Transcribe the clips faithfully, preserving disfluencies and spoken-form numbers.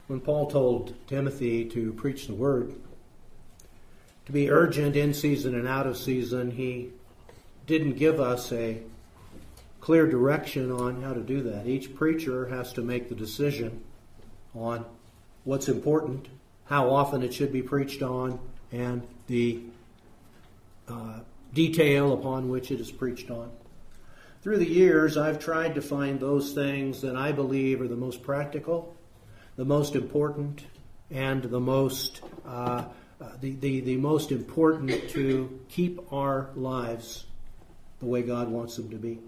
When Paul told Timothy to preach the word, to be urgent in season and out of season, he didn't give us a clear direction on how to do that. Each preacher has to make the decision on what's important, how often it should be preached on, and the uh, detail upon which it is preached on. Through the years, I've tried to find those things that I believe are the most practical, the most important, and the most uh, uh, the, the, the most important to keep our lives the way God wants them to be.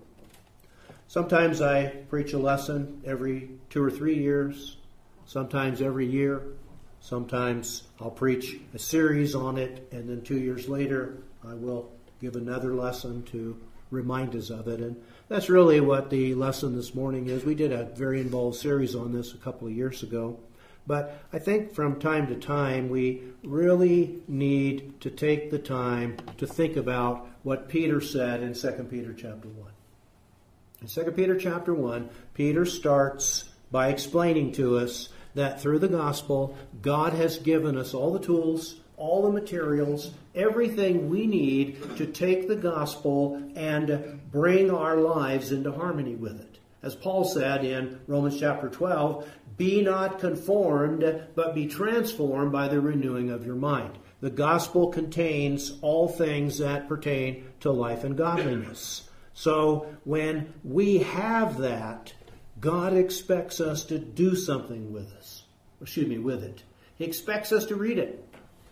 Sometimes I preach a lesson every two or three years, sometimes every year. Sometimes I'll preach a series on it, and then two years later I will give another lesson to remind us of it. And that's really what the lesson this morning is. We did a very involved series on this a couple of years ago. But I think from time to time we really need to take the time to think about what Peter said in Second Peter chapter one. In Second Peter chapter one, Peter starts by explaining to us that through the gospel, God has given us all the tools, all the materials, everything we need to take the gospel and bring our lives into harmony with it. As Paul said in Romans chapter twelve, be not conformed, but be transformed by the renewing of your mind. The gospel contains all things that pertain to life and godliness. So when we have that, God expects us to do something with us. Excuse me, with it. He expects us to read it.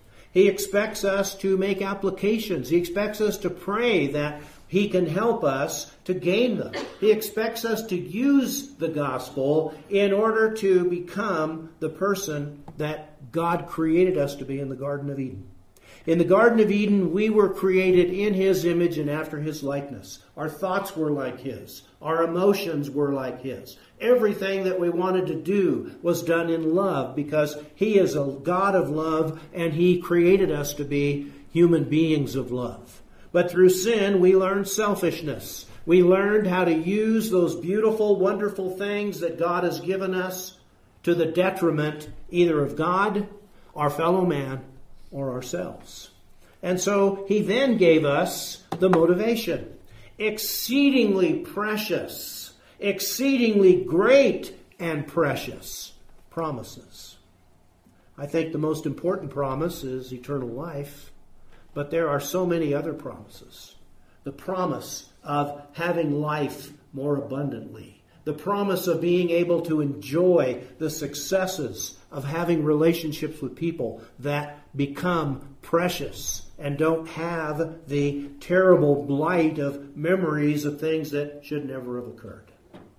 He expects us to make applications. He expects us to pray that He can help us to gain them. He expects us to use the gospel in order to become the person that God created us to be in the Garden of Eden. In the Garden of Eden, we were created in His image and after His likeness. Our thoughts were like His. Our emotions were like His. Everything that we wanted to do was done in love because He is a God of love and He created us to be human beings of love. But through sin, we learned selfishness. We learned how to use those beautiful, wonderful things that God has given us to the detriment either of God, our fellow man, or ourselves. And so He then gave us the motivation. Exceedingly precious, exceedingly great and precious promises. I think the most important promise is eternal life. But there are so many other promises. The promise of having life more abundantly. The promise of being able to enjoy the successes of having relationships with people that become precious and don't have the terrible blight of memories of things that should never have occurred.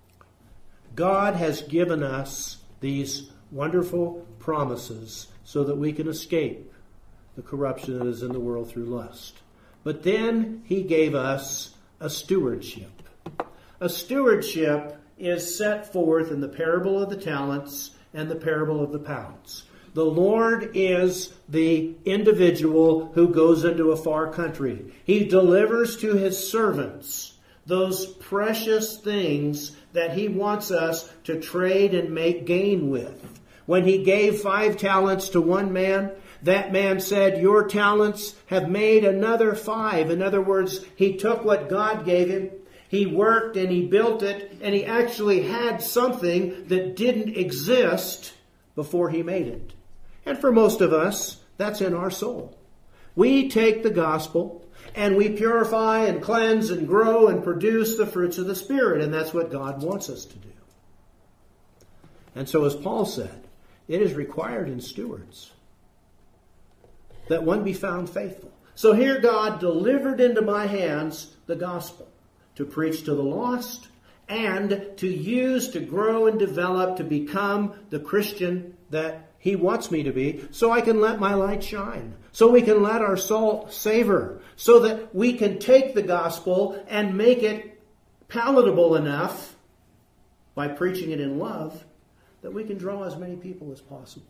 God has given us these wonderful promises so that we can escape the corruption that is in the world through lust. But then He gave us a stewardship. A stewardship is set forth in the parable of the talents and the parable of the pounds. The Lord is the individual who goes into a far country. He delivers to His servants those precious things that He wants us to trade and make gain with. When He gave five talents to one man, that man said, your talents have made another five. In other words, he took what God gave him, he worked and he built it, and he actually had something that didn't exist before he made it. And for most of us, that's in our soul. We take the gospel and we purify and cleanse and grow and produce the fruits of the Spirit, and that's what God wants us to do. And so as Paul said, it is required in stewards that one be found faithful. So here God delivered into my hands the gospel to preach to the lost and to use to grow and develop to become the Christian that He wants me to be, so I can let my light shine, so we can let our salt savor, so that we can take the gospel and make it palatable enough by preaching it in love that we can draw as many people as possible.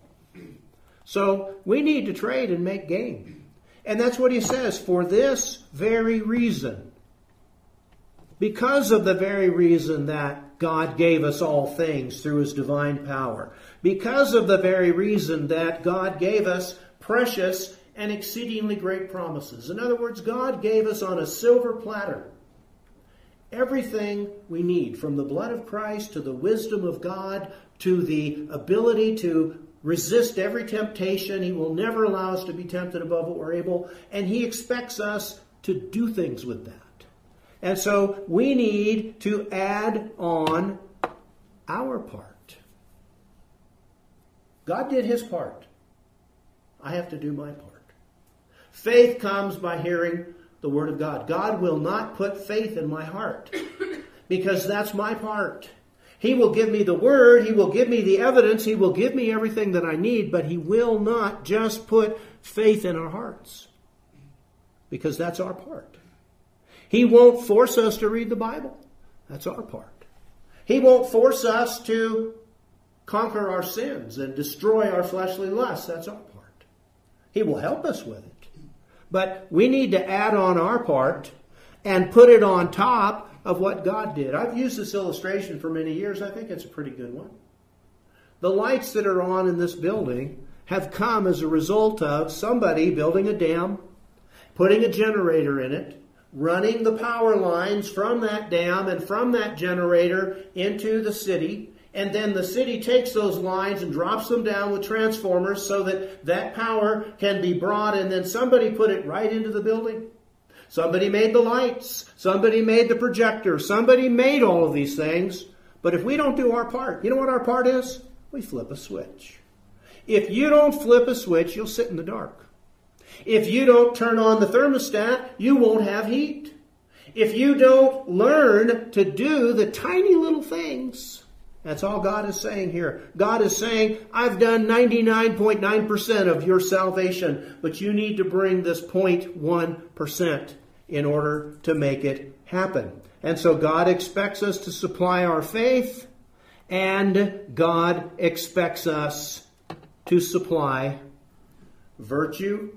So we need to trade and make gain. And that's what he says, for this very reason. Because of the very reason that God gave us all things through His divine power. Because of the very reason that God gave us precious and exceedingly great promises. In other words, God gave us on a silver platter everything we need, from the blood of Christ to the wisdom of God to the ability to resist every temptation. He will never allow us to be tempted above what we're able, and He expects us to do things with that. And so we need to add on our part. God did His part. I have to do my part. Faith comes by hearing the Word of God. God will not put faith in my heart because that's my part. He will give me the Word. He will give me the evidence. He will give me everything that I need, but He will not just put faith in our hearts because that's our part. He won't force us to read the Bible. That's our part. He won't force us to conquer our sins and destroy our fleshly lusts. That's our part. He will help us with it. But we need to add on our part and put it on top of what God did. I've used this illustration for many years. I think it's a pretty good one. The lights that are on in this building have come as a result of somebody building a dam, putting a generator in it, running the power lines from that dam and from that generator into the city. And then the city takes those lines and drops them down with transformers so that that power can be brought, and then somebody put it right into the building. Somebody made the lights. Somebody made the projector. Somebody made all of these things. But if we don't do our part, you know what our part is? We flip a switch. If you don't flip a switch, you'll sit in the dark. If you don't turn on the thermostat, you won't have heat. If you don't learn to do the tiny little things, that's all God is saying here. God is saying, I've done ninety-nine point nine percent of your salvation, but you need to bring this zero point one percent in order to make it happen. And so God expects us to supply our faith, and God expects us to supply virtue,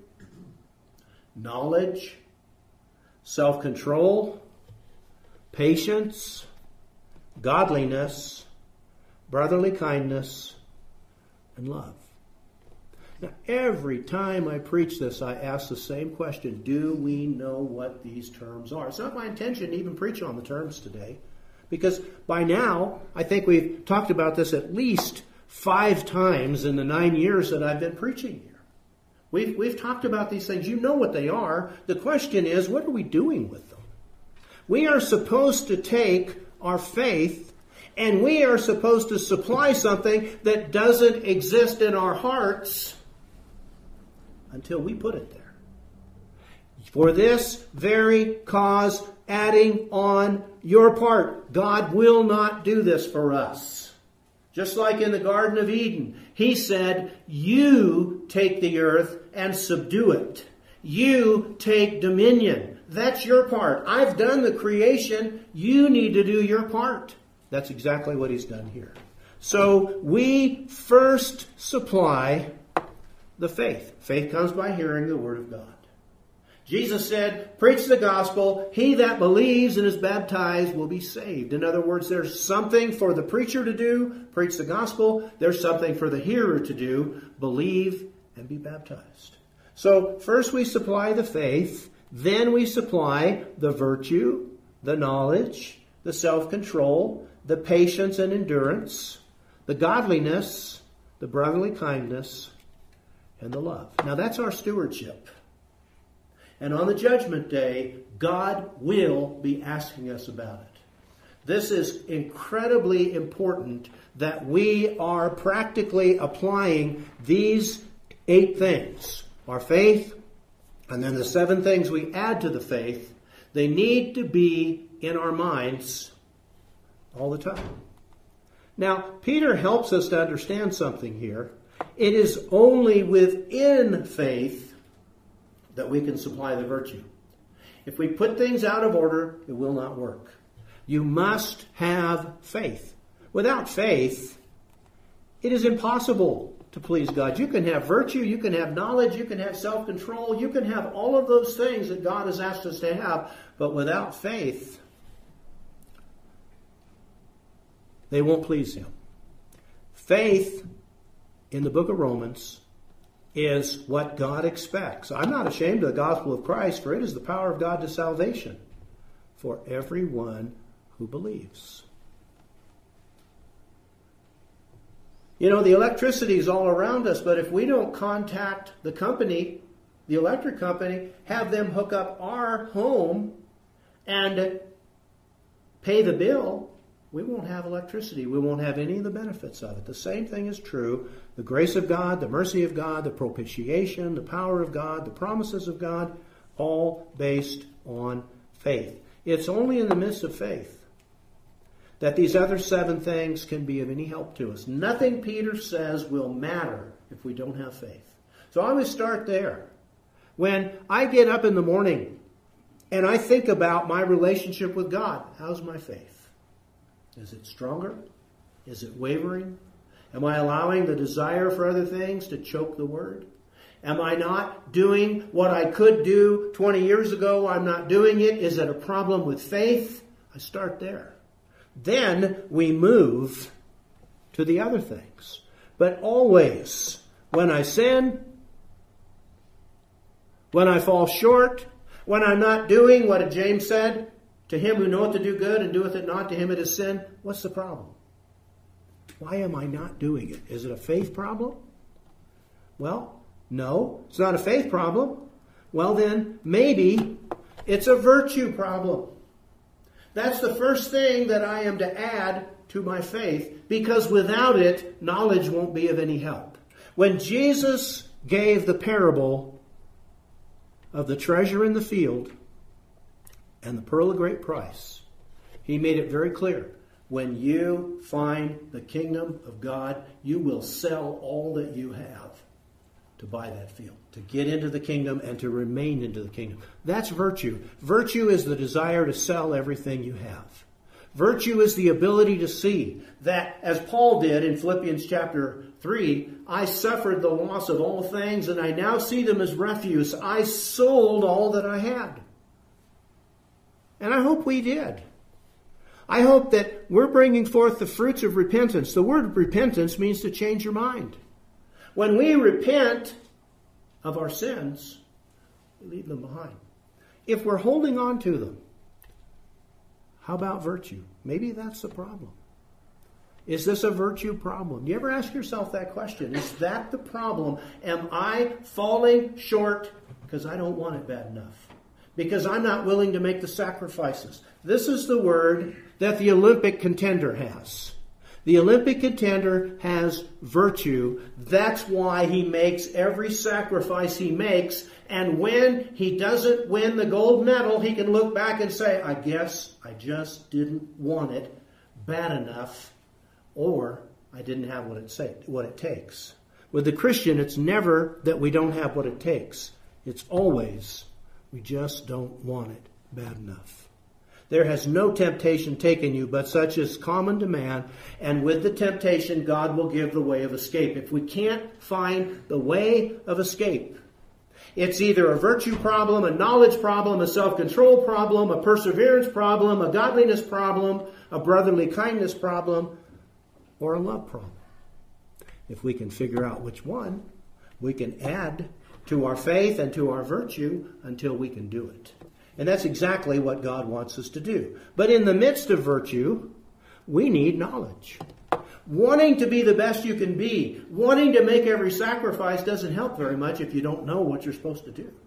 knowledge, self-control, patience, godliness, brotherly kindness, and love. Now, every time I preach this, I ask the same question. Do we know what these terms are? It's not my intention to even preach on the terms today, because by now, I think we've talked about this at least five times in the nine years that I've been preaching here. We've, we've talked about these things. You know what they are. The question is, what are we doing with them? We are supposed to take our faith and we are supposed to supply something that doesn't exist in our hearts until we put it there. For this very cause, adding on your part. God will not do this for us. Just like in the Garden of Eden, He said, you take the earth and subdue it. You take dominion. That's your part. I've done the creation. You need to do your part. That's exactly what He's done here. So we first supply the faith. Faith comes by hearing the Word of God. Jesus said, preach the gospel. He that believes and is baptized will be saved. In other words, there's something for the preacher to do, preach the gospel. There's something for the hearer to do, believe and be baptized. So first we supply the faith, then we supply the virtue, the knowledge, the self-control, the patience and endurance, the godliness, the brotherly kindness, and the love. Now that's our stewardship. And on the judgment day, God will be asking us about it. This is incredibly important that we are practically applying these eight things. Our faith, and then the seven things we add to the faith, they need to be in our minds all the time. Now, Peter helps us to understand something here. It is only within faith that we can supply the virtue. If we put things out of order, it will not work. You must have faith. Without faith, it is impossible to please God. You can have virtue, you can have knowledge, you can have self-control, you can have all of those things that God has asked us to have, but without faith, they won't please him. Faith in the book of Romans is what God expects. I'm not ashamed of the gospel of Christ, for it is the power of God to salvation for everyone who believes. You know, the electricity is all around us, but if we don't contact the company, the electric company, have them hook up our home and pay the bill, we won't have electricity. We won't have any of the benefits of it. The same thing is true. The grace of God, the mercy of God, the propitiation, the power of God, the promises of God, all based on faith. It's only in the midst of faith that these other seven things can be of any help to us. Nothing Peter says will matter if we don't have faith. So I always start there. When I get up in the morning and I think about my relationship with God, how's my faith? Is it stronger? Is it wavering? Am I allowing the desire for other things to choke the word? Am I not doing what I could do twenty years ago? I'm not doing it. Is it a problem with faith? I start there. Then we move to the other things. But always, when I sin, when I fall short, when I'm not doing what James said, to him who knoweth to do good and doeth it not, to him it is sin. What's the problem? Why am I not doing it? Is it a faith problem? Well, no, it's not a faith problem. Well then, maybe it's a virtue problem. That's the first thing that I am to add to my faith, because without it, knowledge won't be of any help. When Jesus gave the parable of the treasure in the field and the pearl of great price, he made it very clear. When you find the kingdom of God, you will sell all that you have to buy that field, to get into the kingdom and to remain into the kingdom. That's virtue. Virtue is the desire to sell everything you have. Virtue is the ability to see that, as Paul did in Philippians chapter three, I suffered the loss of all things and I now see them as refuse. I sold all that I had. And I hope we did. I hope that we're bringing forth the fruits of repentance. The word repentance means to change your mind. When we repent of our sins, we leave them behind. If we're holding on to them, how about virtue? Maybe that's the problem. Is this a virtue problem? Do you ever ask yourself that question? Is that the problem? Am I falling short because I don't want it bad enough? Because I'm not willing to make the sacrifices. This is the word that the Olympic contender has. The Olympic contender has virtue. That's why he makes every sacrifice he makes. And when he doesn't win the gold medal, he can look back and say, I guess I just didn't want it bad enough, or I didn't have what it say, what it takes. With the Christian, it's never that we don't have what it takes. It's always we just don't want it bad enough. There has no temptation taken you, but such is common to man, and with the temptation, God will give the way of escape. If we can't find the way of escape, it's either a virtue problem, a knowledge problem, a self-control problem, a perseverance problem, a godliness problem, a brotherly kindness problem, or a love problem. If we can figure out which one, we can add to our faith and to our virtue until we can do it. And that's exactly what God wants us to do. But in the midst of virtue, we need knowledge. Wanting to be the best you can be, wanting to make every sacrifice doesn't help very much if you don't know what you're supposed to do.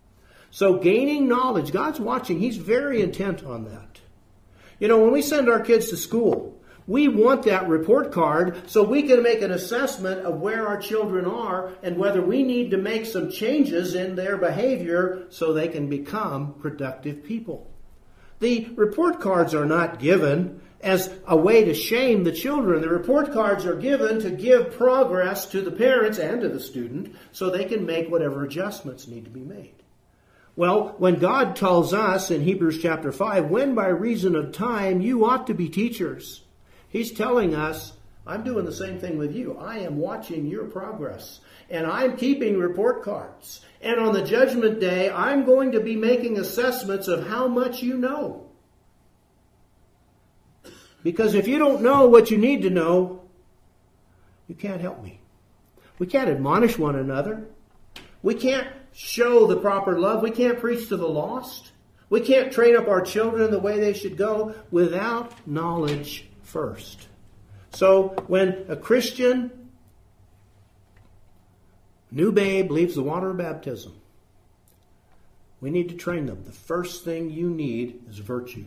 So gaining knowledge, God's watching. He's very intent on that. You know, when we send our kids to school, we want that report card so we can make an assessment of where our children are and whether we need to make some changes in their behavior so they can become productive people. The report cards are not given as a way to shame the children. The report cards are given to give progress to the parents and to the student so they can make whatever adjustments need to be made. Well, when God tells us in Hebrews chapter five, when by reason of time you ought to be teachers, He's telling us, I'm doing the same thing with you. I am watching your progress. And I'm keeping report cards. And on the judgment day, I'm going to be making assessments of how much you know. Because if you don't know what you need to know, you can't help me. We can't admonish one another. We can't show the proper love. We can't preach to the lost. We can't train up our children the way they should go without knowledge first. So when a Christian new babe leaves the water of baptism, we need to train them. The first thing you need is virtue.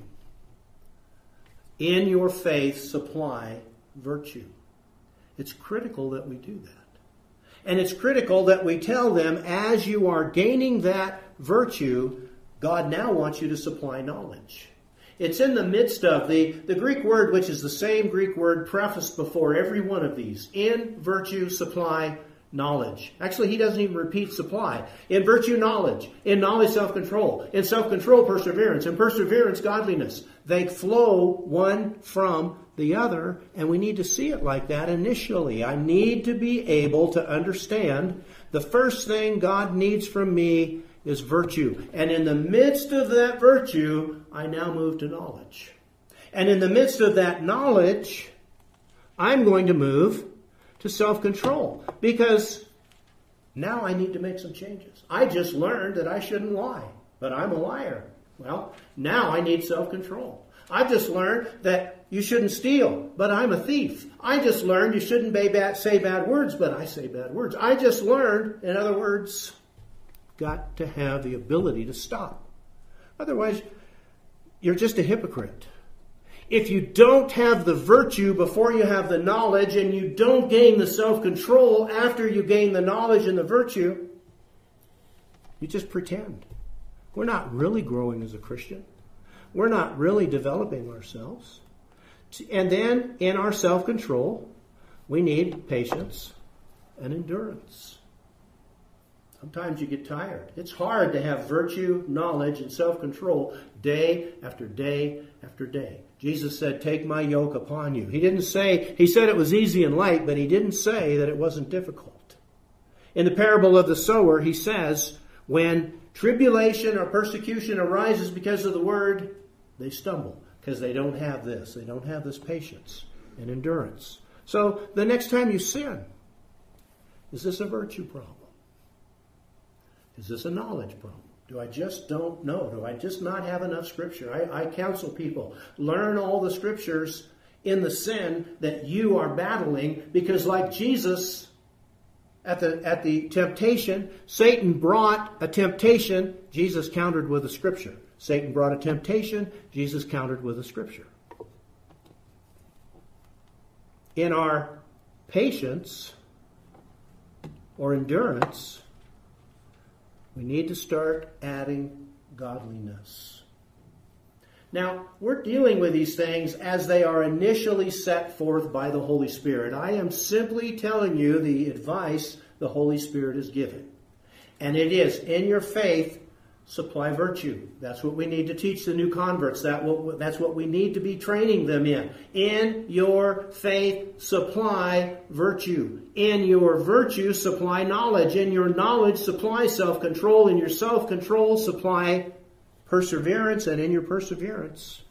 In your faith, supply virtue. It's critical that we do that. And it's critical that we tell them, as you are gaining that virtue, God now wants you to supply knowledge. It's in the midst of the, the Greek word, which is the same Greek word prefaced before every one of these. In virtue, supply knowledge. Actually, he doesn't even repeat supply. In virtue, knowledge. In knowledge, self-control. In self-control, perseverance. In perseverance, godliness. They flow one from the other, and we need to see it like that initially. I need to be able to understand the first thing God needs from me is virtue. And in the midst of that virtue, I now move to knowledge. And in the midst of that knowledge, I'm going to move to self-control. Because now I need to make some changes. I just learned that I shouldn't lie, but I'm a liar. Well, now I need self-control. I've just learned that you shouldn't steal, but I'm a thief. I just learned you shouldn't say bad words, but I say bad words. I just learned, in other words, got to have the ability to stop. Otherwise, you're just a hypocrite. If you don't have the virtue before you have the knowledge, and you don't gain the self-control after you gain the knowledge and the virtue, you just pretend. We're not really growing as a Christian. We're not really developing ourselves. And then, in our self-control, we need patience and endurance. Sometimes you get tired. It's hard to have virtue, knowledge, and self-control day after day after day. Jesus said, take my yoke upon you. He didn't say, he said it was easy and light, but he didn't say that it wasn't difficult. In the parable of the sower, he says, when tribulation or persecution arises because of the word, they stumble because they don't have this. They don't have this patience and endurance. So the next time you sin, is this a virtue problem? Is this a knowledge problem? Do I just don't know? Do I just not have enough scripture? I, I counsel people, learn all the scriptures in the sin that you are battling, because like Jesus at the, at the temptation, Satan brought a temptation, Jesus countered with a scripture. Satan brought a temptation, Jesus countered with a scripture. In our patience or endurance, we need to start adding godliness. Now, we're dealing with these things as they are initially set forth by the Holy Spirit. I am simply telling you the advice the Holy Spirit is giving. And it is, in your faith, supply virtue. That's what we need to teach the new converts. That what, that's what we need to be training them in. In your faith, supply virtue. In your virtue, supply knowledge. In your knowledge, supply self-control. In your self-control, supply perseverance. And in your perseverance,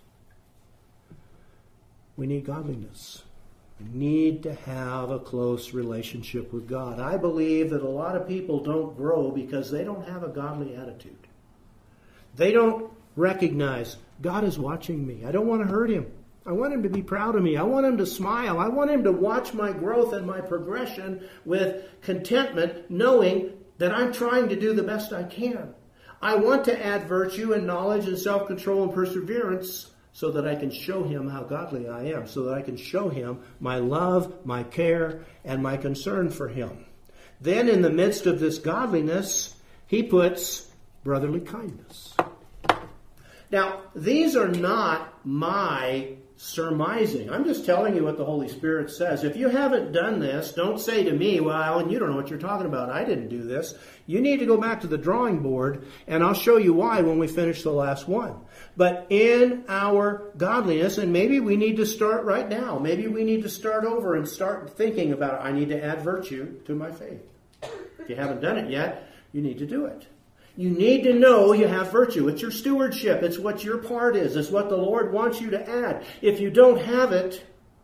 we need godliness. We need to have a close relationship with God. I believe that a lot of people don't grow because they don't have a godly attitude. They don't recognize God is watching me. I don't want to hurt him. I want him to be proud of me. I want him to smile. I want him to watch my growth and my progression with contentment, knowing that I'm trying to do the best I can. I want to add virtue and knowledge and self-control and perseverance so that I can show him how godly I am, so that I can show him my love, my care, and my concern for him. Then in the midst of this godliness, he puts brotherly kindness. Now, these are not my surmising. I'm just telling you what the Holy Spirit says. If you haven't done this, don't say to me, well, Alan, you don't know what you're talking about. I didn't do this. You need to go back to the drawing board, and I'll show you why when we finish the last one. But in our godliness, and maybe we need to start right now. Maybe we need to start over and start thinking about, I need to add virtue to my faith. If you haven't done it yet, you need to do it. You need to know you have virtue. It's your stewardship. It's what your part is. It's what the Lord wants you to add. If you don't have it,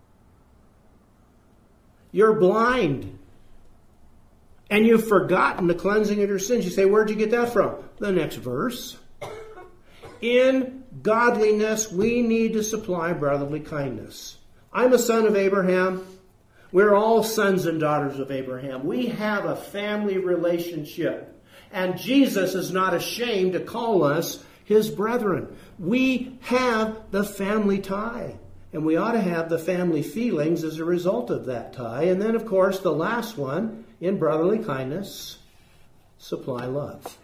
you're blind. And you've forgotten the cleansing of your sins. You say, where'd you get that from? The next verse. In godliness, we need to supply brotherly kindness. I'm a son of Abraham. We're all sons and daughters of Abraham. We have a family relationship. And Jesus is not ashamed to call us his brethren. We have the family tie. And we ought to have the family feelings as a result of that tie. And then, of course, the last one, in brotherly kindness, supply love.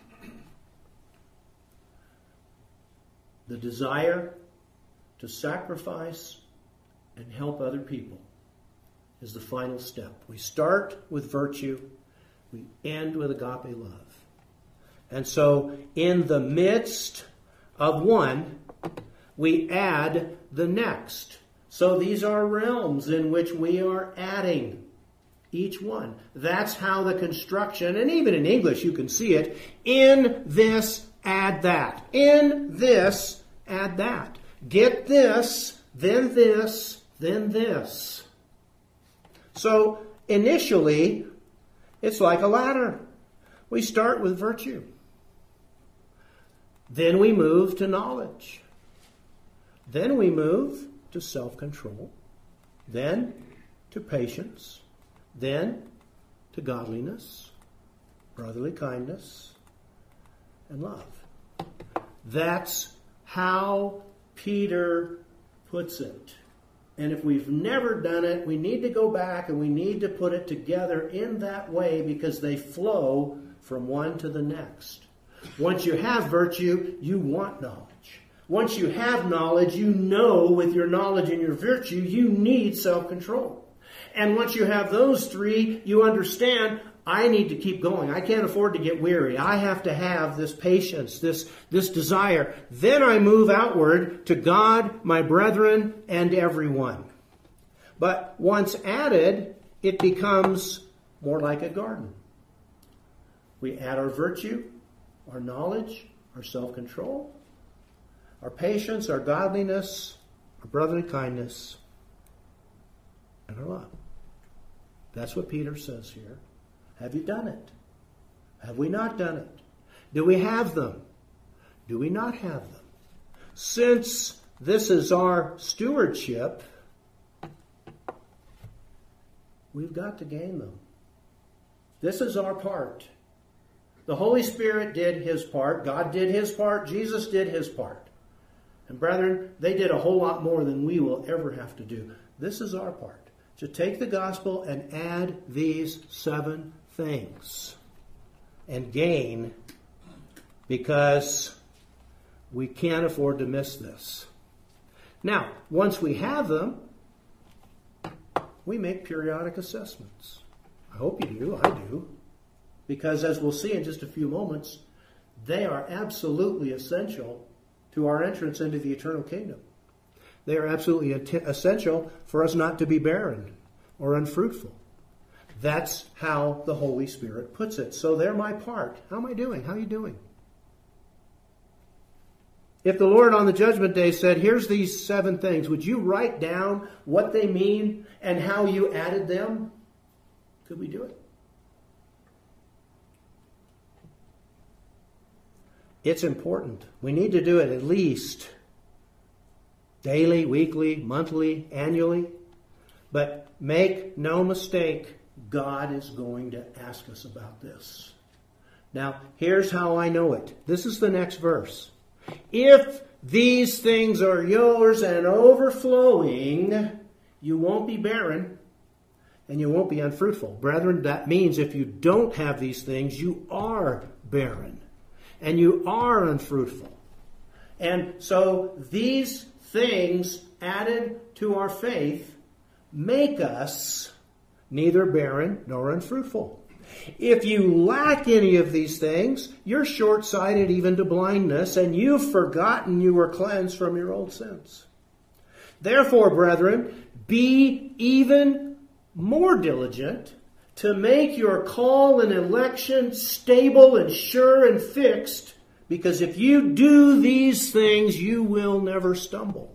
The desire to sacrifice and help other people is the final step. We start with virtue. We end with agape love. And so, in the midst of one, we add the next. So these are realms in which we are adding each one. That's how the construction, and even in English you can see it, in this, add that. In this, add that. Get this, then this, then this. So initially, it's like a ladder. We start with virtue. Then we move to knowledge. Then we move to self-control. Then to patience. Then to godliness, brotherly kindness, and love. That's how Peter puts it. And if we've never done it, we need to go back and we need to put it together in that way because they flow from one to the next. Once you have virtue, you want knowledge. Once you have knowledge, you know with your knowledge and your virtue, you need self-control. And once you have those three, you understand, I need to keep going. I can't afford to get weary. I have to have this patience, this, this desire. Then I move outward to God, my brethren, and everyone. But once added, it becomes more like a garden. We add our virtue, our knowledge, our self-control, our patience, our godliness, our brotherly kindness, and our love. That's what Peter says here. Have you done it? Have we not done it? Do we have them? Do we not have them? Since this is our stewardship, we've got to gain them. This is our part. The Holy Spirit did his part. God did his part. Jesus did his part. And brethren, they did a whole lot more than we will ever have to do. This is our part. To take the gospel and add these seven things and gain, because we can't afford to miss this. Now, once we have them, we make periodic assessments. I hope you do. I do. Because as we'll see in just a few moments, they are absolutely essential to our entrance into the eternal kingdom. They are absolutely essential for us not to be barren or unfruitful. That's how the Holy Spirit puts it. So they're my part. How am I doing? How are you doing? If the Lord on the judgment day said, here's these seven things, would you write down what they mean and how you added them? Could we do it? It's important. We need to do it at least daily, weekly, monthly, annually. But make no mistake, God is going to ask us about this. Now, here's how I know it. This is the next verse. If these things are yours and overflowing, you won't be barren and you won't be unfruitful. Brethren, that means if you don't have these things, you are barren and you are unfruitful. And so these things added to our faith make us neither barren nor unfruitful. If you lack any of these things, you're short-sighted even to blindness, and you've forgotten you were cleansed from your old sins. Therefore, brethren, be even more diligent to make your call and election stable and sure and fixed, because if you do these things, you will never stumble.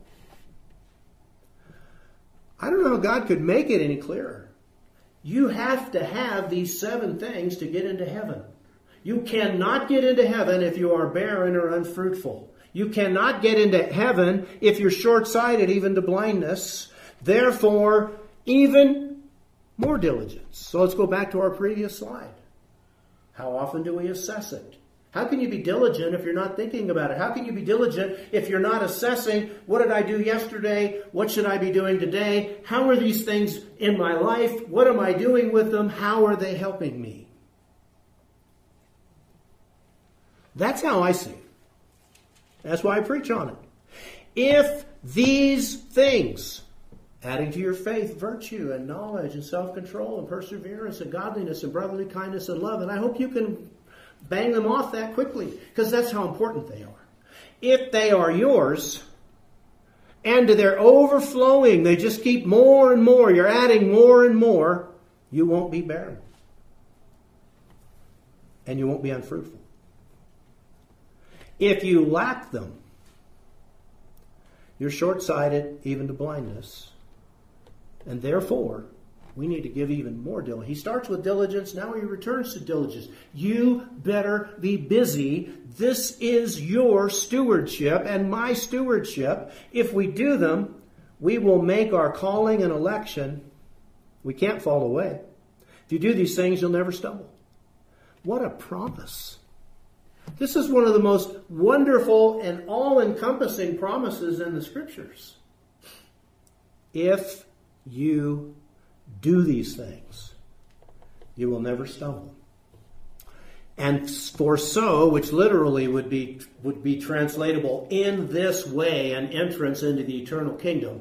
I don't know how God could make it any clearer. You have to have these seven things to get into heaven. You cannot get into heaven if you are barren or unfruitful. You cannot get into heaven if you're short-sighted, even to blindness. Therefore, even more diligence. So let's go back to our previous slide. How often do we assess it? How can you be diligent if you're not thinking about it? How can you be diligent if you're not assessing, what did I do yesterday? What should I be doing today? How are these things in my life? What am I doing with them? How are they helping me? That's how I see it. That's why I preach on it. If these things, adding to your faith, virtue and knowledge and self-control and perseverance and godliness and brotherly kindness and love, and I hope you can bang them off that quickly, because that's how important they are. If they are yours, and they're overflowing, they just keep more and more, you're adding more and more, you won't be barren. And you won't be unfruitful. If you lack them, you're short-sighted even to blindness. And therefore, we need to give even more diligence. He starts with diligence, now he returns to diligence. You better be busy. This is your stewardship and my stewardship. If we do them, we will make our calling and election. We can't fall away. If you do these things, you'll never stumble. What a promise. This is one of the most wonderful and all-encompassing promises in the Scriptures. If you do these things, you will never stumble. And for so, which literally would be would be translatable in this way, an entrance into the eternal kingdom,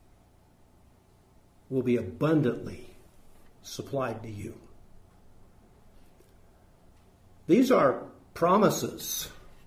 will be abundantly supplied to you. These are promises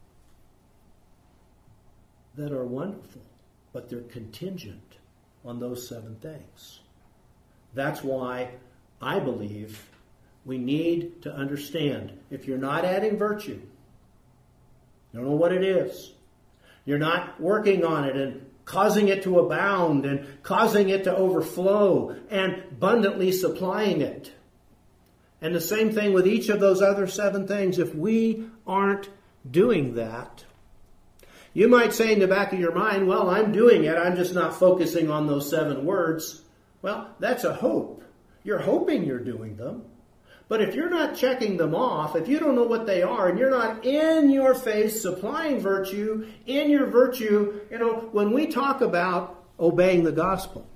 that are wonderful, but they're contingent on those seven things. That's why I believe we need to understand, if you're not adding virtue, you don't know what it is, you're not working on it and causing it to abound and causing it to overflow and abundantly supplying it. And the same thing with each of those other seven things. If we aren't doing that, you might say in the back of your mind, well, I'm doing it, I'm just not focusing on those seven words. Well, that's a hope. You're hoping you're doing them. But if you're not checking them off, if you don't know what they are, and you're not in your face supplying virtue, in your virtue, you know, when we talk about obeying the gospel,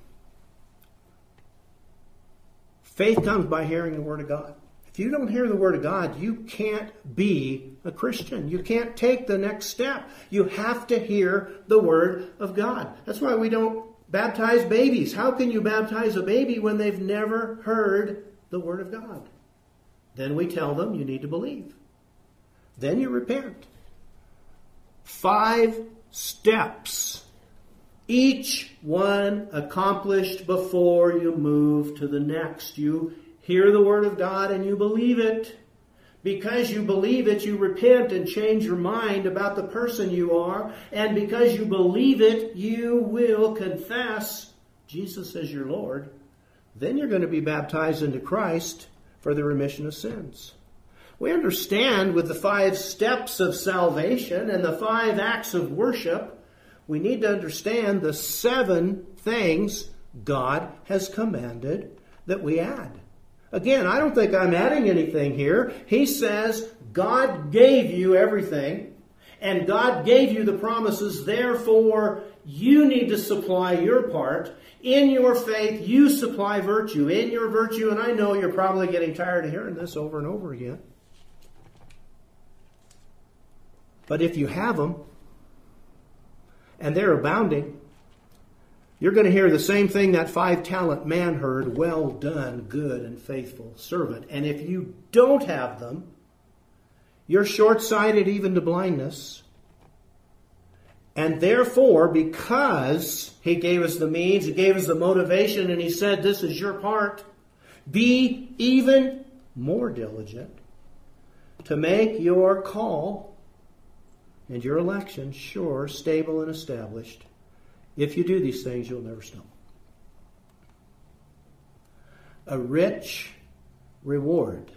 faith comes by hearing the Word of God. If you don't hear the Word of God, you can't be a Christian. You can't take the next step. You have to hear the Word of God. That's why we don't baptize babies. How can you baptize a baby when they've never heard the Word of God? Then we tell them you need to believe. Then you repent. Five steps. Each one accomplished before you move to the next. You hear the Word of God and you believe it. Because you believe it, you repent and change your mind about the person you are. And because you believe it, you will confess Jesus as your Lord. Then you're going to be baptized into Christ for the remission of sins. We understand with the five steps of salvation and the five acts of worship, we need to understand the seven things God has commanded that we add. Again, I don't think I'm adding anything here. He says God gave you everything, and God gave you the promises. Therefore, you need to supply your part. In your faith, you supply virtue. In your virtue, and I know you're probably getting tired of hearing this over and over again. But if you have them, and they're abounding, you're going to hear the same thing that five-talent man heard, well done, good and faithful servant. And if you don't have them, you're short-sighted even to blindness. And therefore, because He gave us the means, He gave us the motivation, and He said, this is your part. Be even more diligent to make your call and your election sure, stable, and established. If you do these things, you'll never stumble. A rich reward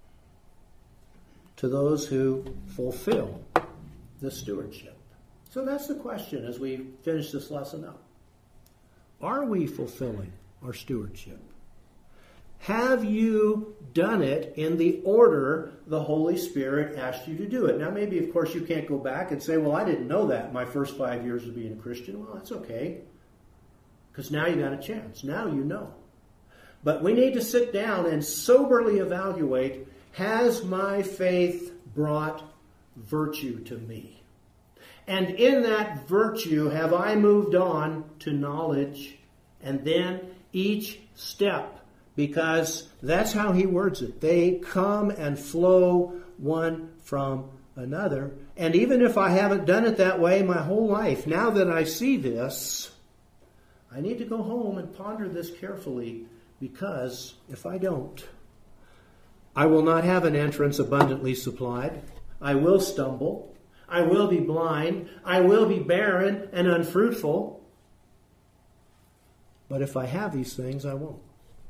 to those who fulfill the stewardship. So that's the question as we finish this lesson up. Are we fulfilling our stewardship? Have you done it in the order the Holy Spirit asked you to do it? Now, maybe, of course, you can't go back and say, well, I didn't know that my first five years of being a Christian. Well, that's okay, because now you got a chance. Now you know. But we need to sit down and soberly evaluate, has my faith brought virtue to me? And in that virtue, have I moved on to knowledge and then each step? Because that's how he words it. They come and flow one from another. And even if I haven't done it that way my whole life, now that I see this, I need to go home and ponder this carefully, because if I don't, I will not have an entrance abundantly supplied. I will stumble. I will be blind. I will be barren and unfruitful. But if I have these things, I won't.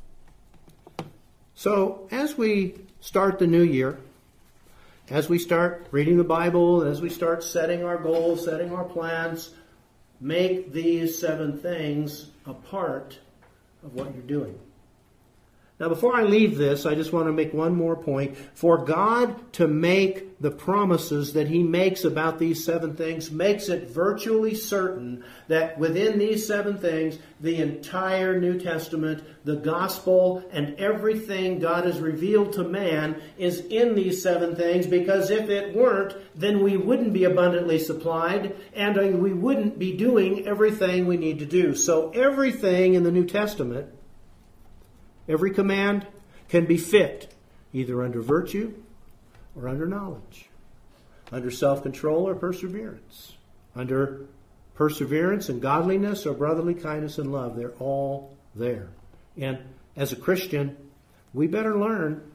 So as we start the new year, as we start reading the Bible, as we start setting our goals, setting our plans, make these seven things a part of what you're doing. Now, before I leave this, I just want to make one more point. For God to make the promises that he makes about these seven things makes it virtually certain that within these seven things, the entire New Testament, the gospel, and everything God has revealed to man is in these seven things, because if it weren't, then we wouldn't be abundantly supplied, and we wouldn't be doing everything we need to do. So everything in the New Testament, every command, can be fit either under virtue or under knowledge, under self-control or perseverance, under perseverance and godliness or brotherly kindness and love. They're all there. And as a Christian, we better learn,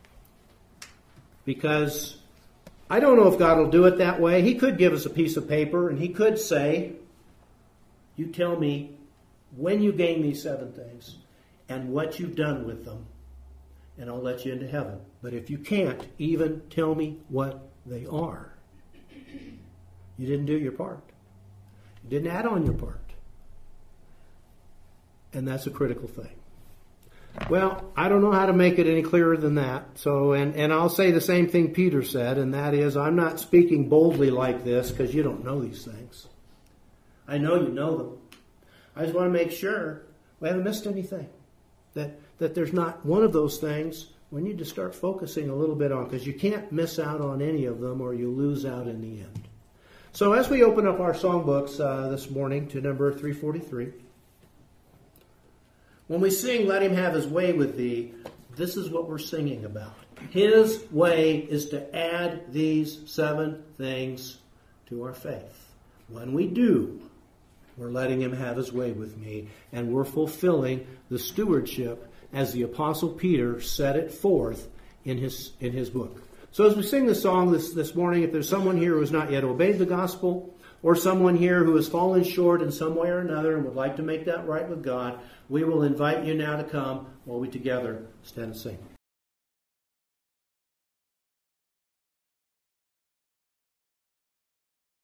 because I don't know if God will do it that way. He could give us a piece of paper and he could say, you tell me when you gain these seven things and what you've done with them, and I'll let you into heaven. But if you can't even tell me what they are, you didn't do your part. You didn't add on your part. And that's a critical thing. Well, I don't know how to make it any clearer than that. So, and, and I'll say the same thing Peter said, and that is, I'm not speaking boldly like this because you don't know these things. I know you know them. I just want to make sure we haven't missed anything. That, that there's not one of those things we need to start focusing a little bit on, because you can't miss out on any of them or you lose out in the end. So as we open up our songbooks uh, this morning to number three forty-three, when we sing, Let Him Have His Way with Thee, this is what we're singing about. His way is to add these seven things to our faith. When we do, we're letting Him have His way with me, and we're fulfilling the stewardship as the Apostle Peter set it forth in his in his book. So as we sing this song this, this morning, if there's someone here who has not yet obeyed the gospel, or someone here who has fallen short in some way or another and would like to make that right with God, we will invite you now to come while we together stand and sing.